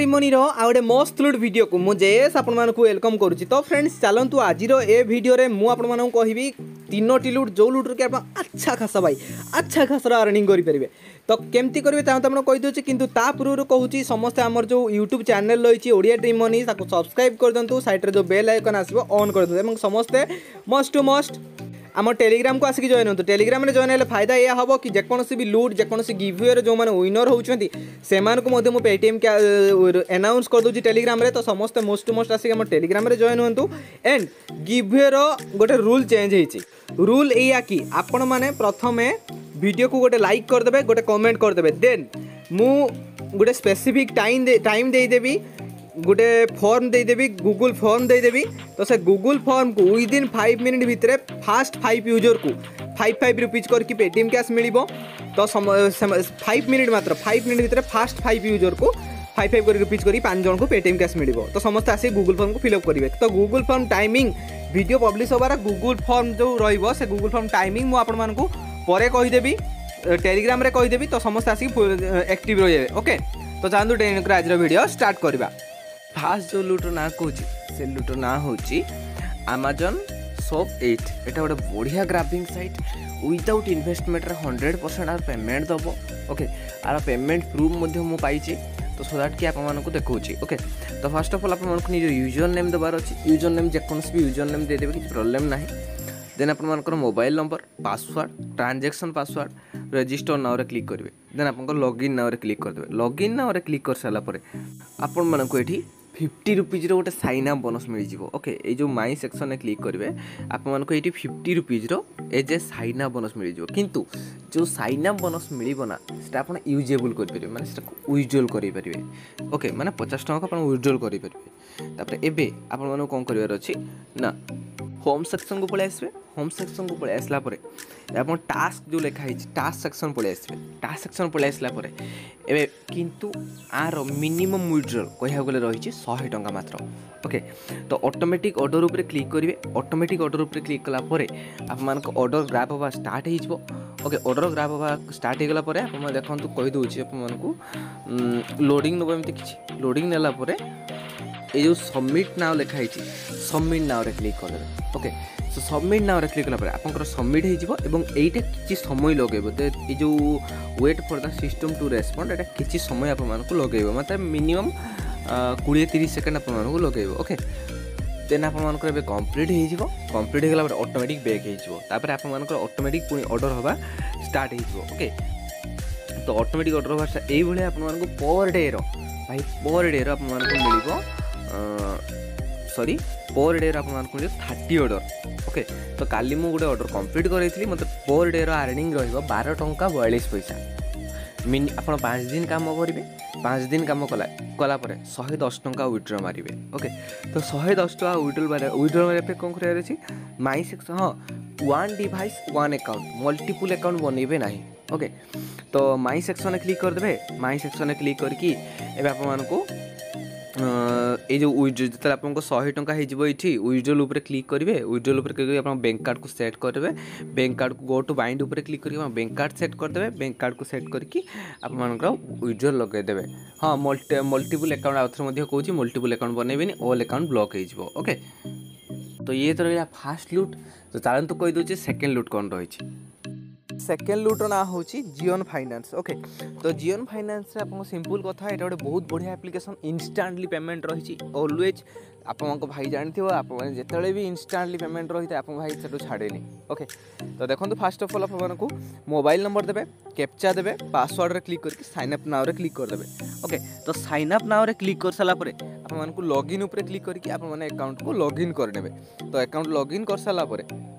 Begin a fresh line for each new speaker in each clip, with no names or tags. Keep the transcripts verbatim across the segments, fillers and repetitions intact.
ट्रिमोनी रो आ गोटे मस्त लुट वीडियो को मु जेएस आपण मानकु वेलकम करूची। तो फ्रेंड्स चलंतु आज रो ए वीडियो रे मु आपण मानकु कहबी तीनोटी लुट जो लुट के आपण अच्छा खासा भाई अच्छा खासा अर्निंग करि परिबे। तो केमती करिवे ता त आपण कहि दोची, किंतु ता पूर्व कहूची समस्त हमर जो यूट्यूब चैनल रहिची ओडिया ट्रिमोनी ताको सब्सक्राइब कर दंतु, साइड रे जो बेल आइकन आसीबो ऑन कर दंतु एवं समस्त मस्ट टू मस्ट आम टेलीग्राम को आसिक जॉइन हो। टेलीग्राम में जॉइन है फायदा यह हम कि जेकोसी भी लुट जेकोसी गिवअवे जो मैंने विनर होती से पेटीएम के अनाउंस कर दूसरी टेलीग्राम रे। तो समस्त मोस्ट मोस्ट आसिक आम टेलीग्राम में जॉइन हूँ। एंड गिवअवे रो गोटे रूल चेंज होती। रूल या कि आपण मैंने प्रथम वीडियो को गोटे लाइक करदे गोटे कमेंट करदे, देन मु गोटे स्पेसिफिक टाइम दे टाइम देदेवी गोटे फॉर्म देदेवी गूगल फॉर्म देदेवी। तो से गूगल फॉर्म को विद इन फाइव मिनट भितर फास्ट फाइव यूजर को फाइव फाइव रुपीज करके पेटीएम कैश मिल। तो फाइव मिनट मात्र फाइव मिनट भितर फास्ट फाइव यूजर को फाइव फाइव कर रुपीज कर पाँच जन को पेटीएम कैश मिल। तो समस्त आसी गूगल फॉर्म को फिलअप करेंगे। तो Google form timing video publish होबार गूगल फॉर्म जो रहिबो से गूगल फॉर्म टाइमिंग मु आपण मानकु परे कहिदेबी, टेलीग्राम रे कहिदेबी। तो समस्त आसी एक्टिव रहिबे। ओके तो जानतु टेन आज वीडियो स्टार्ट करबा। फास्ट जो लुटर ना कहूँ से लुटर ना हूँ अमेजन शॉप एट। एटा गोटे बढ़िया grabbing site without investment hundred percent आर पेमेंट दब। ओके आर पेमेंट प्रूफ मु पाई। तो सो दैट कि आपको देखा। ओके तो फर्स्ट ऑफ ऑल आपको निज यूजर नेम देवार अच्छी। यूजर नेम जेकोसी भी यूजर नेम देदेवे कि प्रॉब्लम ना। देन आपर mobile number password transaction password register now रे क्लिक करेंगे। देन आप लॉगिन नाउ रे क्लिक करदे। लॉगिन नाउ रे क्लिक कर सारापर आपण मानक ये फिफ्टी रुपीज रो गोटे साइन अप बोनस मिल जाव। ओके ये जो माई सेक्शन में क्लिक करेंगे आपको ये फिफ्टी रुपीज रो as a sign up bonus मिल जाव। किंतु जो साइन अप बोनस मिलना से आप यूजेबल करेंगे माने विड्रॉल करेंगे। ओके माने पचास टका आप विड्रॉल करेंगे। एबे आपन कौन करार अच्छी ना होम सेक्शन को पलि आसबे। होम सेक्शन को पलि आसला परे आप टास्क जो लिखाई टास्क सेक्शन पलि आसबे। टास्क सेक्शन पलि आसला परे एबे किंतु आर मिनिमम विड्रॉल कह गले रही सौ टंका मात्र। ओके तो ऑटोमेटिक ऑर्डर उपर क्लिक करेंगे। ऑटोमेटिक ऑर्डर उपर क्लिक कला परे आप मानक ऑर्डर ग्राफ होगा स्टार्ट हो। ओके ऑर्डर ग्राफ होगा स्टार्ट हो गला आप देखो कही दूसरी आपको लोडिंग नब एमती किसी लोडिंग नेला परे ये जो सबमिट नाउ लिखाई सबमिट नाउ रे क्लिक कर। ओके सो सबमिट नाउ रे क्लिक कला आप सबमिट हो एटा किसी समय लगेब। ये जो wait for the system to respond एटा किसी समय आप लगेब मतलब मिनिमम बीस तीस सेकेंड आप लगेब। ओके देन आप कंप्लीट हो कंप्लीट होगा ऑटोमेटिक बैक होपर आप ऑटोमेटिक पुणी ऑर्डर हवा स्टार्ट हो। ओके तो ऑटोमेटिक ऑर्डर हवा ये आपको पर डे रो भाई पर डे रो आप मिल सॉरी पर डे आपको थर्टी ऑर्डर। ओके तो काली मु गोटे ऑर्डर कंप्लीट करी मतलब पर डे अर्निंग रही बारह टंका बयालीस पैसा मिनि आप पाँच दिन काम करेंगे। पाँच दिन काम कला कलापर शहे दस टंका विड्रॉ मारे। ओके तो शहे दस टका विड्रॉल मारे विड्रॉल मारे कौन करार अच्छी माई सेक्शन हाँ one device one account multiple account बनइबे ना। ओके तो माई सेक्शन में क्लिक करदे। माई सेक्शन में क्लिक करके एबे आपको ये जो विड्रॉल जो आपको शहे टंका हो विड्रॉल उपर क्लिक करेंगे। विड्रॉल उपर क्लिक कर बैंक कार्ड को सेट करेंगे। बैंक कार्ड को गो टू बाइंड उपर क्लिक करके बैंक कार्ड सेट करदे। बैंक कार्ड को सेट करके आप विड्रॉल लगेदेवे। हाँ मल्टी मल्टीपल अकाउंट आउथर कौच मल्टीपल अकाउंट बनइबेनी ऑल अकाउंट ब्लॉक हो। ओके तो ये तो रहा फास्ट लुट। तो चलते कही दूसरे सेकेंड लुट कौन रही। सेकेंड लुट ना हूँ जियोन फाइनेंस। ओके तो जियोन फाइनेंस आपको सिंपल कथा ये गोटे बहुत बढ़िया एप्लिकेशन इंस्टांटली पेमेंट रही ऑलवेज आप भाई जानी थो आप जिते भी इंस्टांटली पेमेंट रही है आप भाई से छाड़े। ओके तो देखो फास्ट ऑफ ऑल आपको मोबाइल नंबर देवे कैप्चा देवे पासवर्ड रे क्लिक करके साइन अप नाउ रे क्लिक करदे। ओके तो साइन अप नाउ रे क्लिक कर सारा आपको लॉगिन उपर क्लिक करके आप अकाउंट को लॉगिन करने। तो अकाउंट लॉगिन कर सारा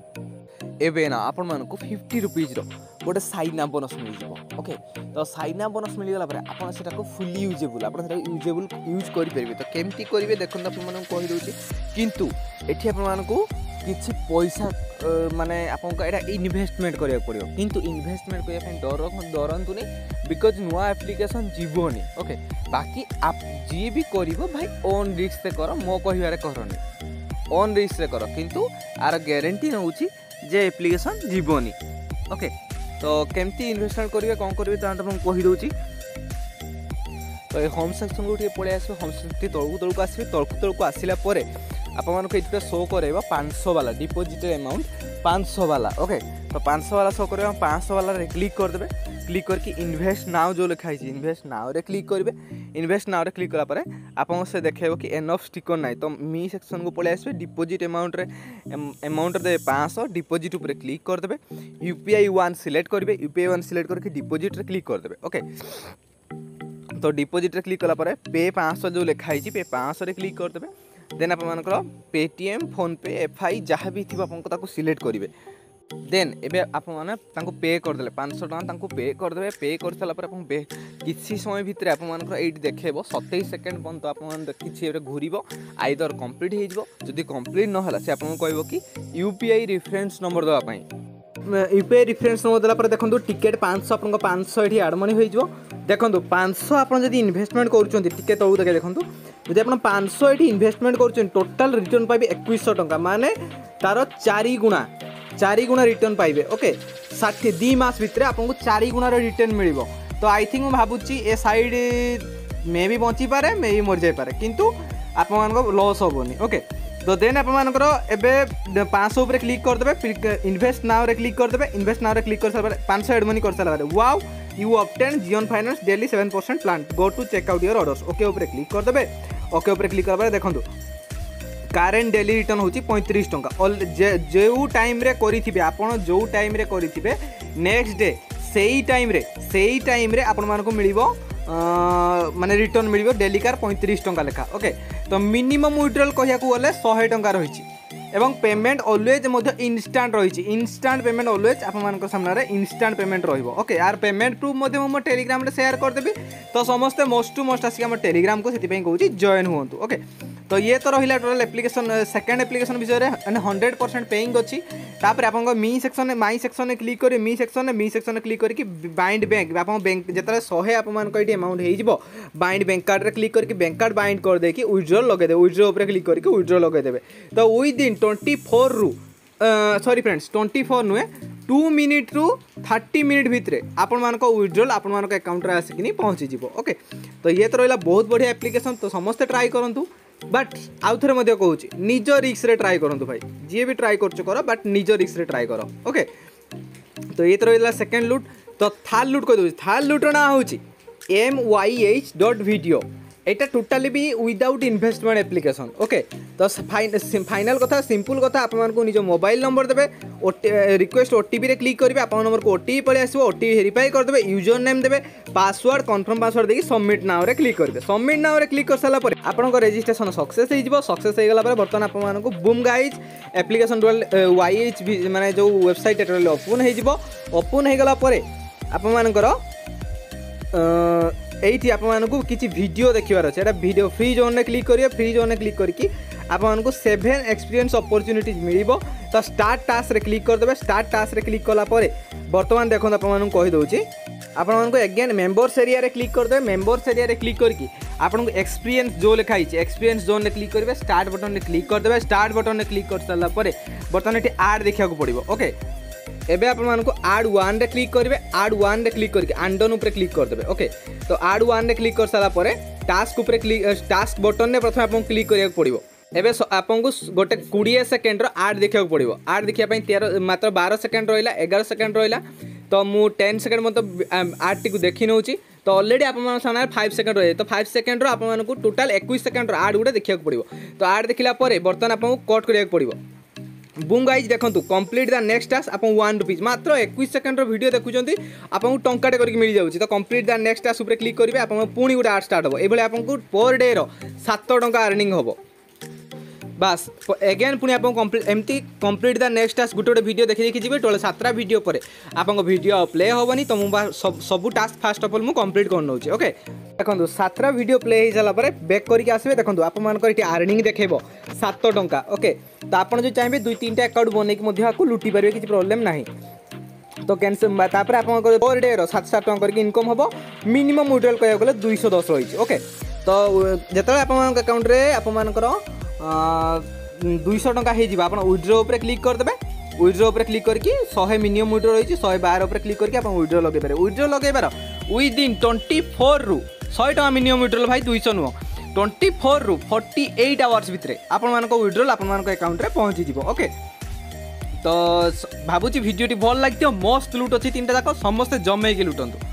एबे ना आपण मानक फिफ्टी रुपीज रो गोटे साइन अप बोनस मिल जाव। ओके तो साइन अप बोनस मिल गला परे आपण सेटा को फुली यूजेबल आप यूजेबल यूज करि परिबे। तो केमती करिवे देखन आपण मानक कहि दोछि किंतु एठी आपण मानक किछि पैसा माने आपन एटा इन्वेस्टमेंट करिया पड़ियो। किंतु इन्वेस्टमेंट करिया पे डर डरंतु नै बिकॉज नुआ एप्लिकेशन जीवोनी। ओके बाकी आप जी भी करिवो भाई ओन रिस्क से करो मो कहिवारे करनी ओन रिस्क से करो किंतु आर गारंटी होउछि जे एप्लिकेशन जीवनी। ओके तो केमती इन्वेस्टमेंट करेंगे कौन करेंगे तो कही दूसरी। तो तो ये होम सेक्शन को टे पड़े आस होम सेक्शन तौक तौक आसवे तौक तौक आसला आप ये शो कर पाँच सौ वाला डिपोजिट अमाउंट पाँच सौ वाला ओके। तो पाँच सौ वाला शो कर पाँच सौ वाला क्लिक करदे क्लिक करके इन्वेस्ट नाउ जो लिखाई इन्वेस्ट नाउ रे क्लिक करेंगे। इन्वेस्ट नाउ रे क्लिक कलापर आपको से देखेब कि एनफ स्टिकर ना तो मी सेक्शन को पलि आसवे डिपोजिट अमाउंट रे अमाउंट दे पाँच सौ डिपोजिट उपर क्लिक करदे यूपीआई वन सिलेक्ट करेंगे यूपीआई वन सिलेक्ट करके डिपोजिट रे क्लिक करदे ओके। तो डिपोजिट रे क्लिक कलापर पे पाँच सौ जो लिखाई पे पाँच सौ रे क्लिक करदे देन आप पेटीएम फोन पे एफआई जहाँ भी थी आपको सिलेक्ट करेंगे देन एबे आप माने तांको पे करदे पाँच सौ टका तांको पे करदे पे कर सारा पर आपन पे किसी समय भितर आप मानकर एइट देखेबो सत्ताईस सेकंड पन तो आप मान किछि एबे घुरिबो आइदर कंप्लीट हे जिवो जदी कंप्लीट न होला से आपन कहबो कि यूपीआई रेफरेंस नंबर दवा पई यूपीआई रेफरेंस नंबर देला पर देखंतु टिकट पाँच सौ आपन पाँच सौ एठी एड मनी होई जिवो देखंतु पाँच सौ आपन जदी इन्वेस्टमेंट करूचंती टिकट तळु देखे देखंतु जदी आपन पाँच सौ एठी इन्वेस्टमेंट करूचंती टोटल रिटर्न पाइबे इक्कीस सौ टका माने तार चार गुणा चार गुणा रिटर्न पाइबे ओके। षाठी दी मास भितर आपको चार गुणार रिटर्न मिल तो आई थिंक भावुची ए साइड मे भी बची पारे मे भी मर जाई पारे किंतु आप लॉस हेनी ओके। तो देन आपर एबे पाँच सौ उपर क्लिक करदे इन्वेस्ट नाउ रे क्लिक करदे इन्वेस्ट नाउ रे क्लिक कर सारा पाँच सौ एड मनी कर सारा wow you obtain Zion finance daily seven percent plan go to check out your orders okay उपर क्लिक करदे ओके उपर क्लिक कर देखो कारेंट डेली रिटर्न होची पैंतीस टंका जो टाइम रे करिथिबे आपण जो टाइम रे करिथिबे नेक्स्ट डे सेही टाइम रे सेही टाइम रे आपण मानको मिलिबो माने रिटर्न मिलिबो डेली कार पैंतीस टंका लेखा ओके। तो मिनिमम विड्रॉल कहिया को गले सौ टंका रहिछि एवं पेमेंट ऑलवेज मध्य इंस्टांट रहिछि इंस्टांट पेमेंट ऑलवेज आपण मानको सामने रे इंस्टांट पेमेंट रहइबो ओके। यार पेमेंट प्रूफ मध्य मो टेलीग्राम रे शेयर कर देबी तो समस्त मोस्ट टू मोस्ट आसी हम टेलीग्राम को सेति पई कहूछि जॉइन हुअन्तु ओके। तो ये तो रहा टोटल एप्लिकेशन सेकेंड एप्लिकेशन विषय में हंड्रेड परसेंट पेइंग अच्छी तापर आप me section my section click करेंगे me section me section click करके बाइंड बैंक आप बैंक जिते शहे आप ये अमाउंट हो बाइंड बैंक कार्ड रे क्लिक करके बैंक कार्ड बाइंड कर देकी विड्रॉ लगेदे विड्रॉ उपर क्लिक करके विड्रॉ लगेदेवे। तो विद इन ट्वेंटी फोर रु सॉरी फ्रेंड्स ट्वेंटी फोर नुहे टू मिनिट रु थर्टी मिनिट भितर आपण मान विड्रॉल आपण मान अकाउंट रे आसिक पहुँची जीवो ओके। तो ये तो रहा बहुत बढ़िया एप्लिकेशन तो समस्ते ट्राई करूँ बट आउ थे कहूँ निज रिक्स रे ट्राई करूँ भाई जी भी ट्राई कर कर बट निज रिक्स रे ट्राई कर ओके। तो ये तो रहा सेकेंड लुट। तो थार्ड लुट कह थार्ड लुट ना हूँ M Y H dot video एटा टोटाली भी विदाउट इन्वेस्टमेंट एप्लिकेशन ओके। तो फाइनल कथा सिंपल कथा आप निज मोबाइल नंबर देवे रिक्वेस्ट ओटीपी रे क्लिक करेंगे आप नंबर को ओटीपी पड़े आसो ओटीपी वेरीफाई करदे यूजर नेम देवे पासवर्ड कन्फर्म पासवर्ड देकी सबमिट नाउ रे क्लिक करेंगे सबमिट नाउ रे क्लिक कर सारा आपन रजिस्ट्रेशन सक्सेस हो सक्सेस हो गला बर्तमान आपको boom guys application Y H माने जो वेबसाइट ओपन हो ओपन हो गला आपनकर एठी आपको किसी वीडियो देखार अच्छे एटा वीडियो फ्री जोन में क्लिक करिए फ्री जोन में क्लिक करके आपको सेवेन एक्सपीरियंस अपॉर्चुनिटीज मिलिबो। तो स्टार्ट टास्क रे क्लिक करदे स्टार्ट टास्क रे क्लिक कला परे बर्तमान देखो आपको कहि दउची आपको अगेन मेंबर्स एरिया रे क्लिक करदे मेंबर्स एरिया रे क्लिक करके आपको एक्सपीरियंस जो लिखाई एक्सपीरियंस जोन में क्लिक करेंगे स्टार्ट बटन में क्लिक करदे स्टार्ट बटन में क्लिक कर सारा बर्तमान ये आड देखा पड़ो ओके। एबे आप मानको आड वन रे क्लिक करेंगे आड वन रे क्लिक करके आंडन ऊपर क्लिक करदे ओके। तो आड वन रे क्लिक कर सारा परे टास्क ऊपर क्लिक टास्क बटन ने प्रथम आपको क्लिक करिया पड़ो एबे आपको गोटे बीस सेकेंड रो आड देखा पड़ो आड देखा तेरह मात्र बारह सेकेंड रहा एगार सेकेंड रहा तो मु टेन सेकेंड मतलब आड टी देखी नौ तो ऑलरेडी आप सामने फाइव सेकेंड रही तो फाइव सेकेंड आपको टोटाल इक्कीस सेकेंड आड गुटे देखा पड़ो। तो आड देखला बर्तमान आपको कट करिया पड़ो बूम गाइज देखो कंप्लीट द नेक्स्ट टास्क आप वन रुपीज मात्र इक्कीस सेकेंड वीडियो देखुं आपको टंकाटे करके मिल जाऊँगी। तो कंप्लीट द नेक्स्ट टास्क उपर क्लिक करेंगे आप पुणी गोटे आड स्टार्ट हो ये आपको पर डे सात टंका अर्निंग हम बास एगेन पुणी आपको कंप्लीट एमती कंप्लीट द नेक्स्ट टास्क गोटे गोटे वीडियो देखी देखी जी टोले सातटा वीडियो पर आपको वीडियो प्ले हेनी तो मुझे सब टास्क फास्ट अफ ऑल मुझे कंप्लीट कर नौचे ओके। देखो सातटा वीडियो प्ले हो सारापर बैक करके आसवे देखो आप अर्निंग देखेब सात टंका ओके। तो आप जो चाहिए दुई तीन अकाउंट बनईक लुटि पारे किसी प्रोब्लेम ना तो कैंसल तापर आप पर डे सात सात टंका करके इनकम हम मिनिमम विड्रॉल कहूँ गले दुई दस रही ओके। तो जो आप अकाउंट रे आपर दुई टंका हो विड्रो उपर क्लिक करदे विड्रो उपर क्लिक करके सौ मिनिमम विड्रो रही सौ बार उपर क्लिक करके आप विड्रो लगे पारे विड्रो लगे पार विद इन ट्वेंटी फोर रु शहे टका मिनिमम विड्रोल भाई दुईश नुह ट्वेंटी फोर रु फोर्टी एट आवर्स भितर आपण विड्रोल आपण अकाउंट में पहुँची जीव ओके। तो भावुची भिडियोटी भल लगी मस्त लुट अच्छी तीन जाक समस्ते जमेकी लुटंतु।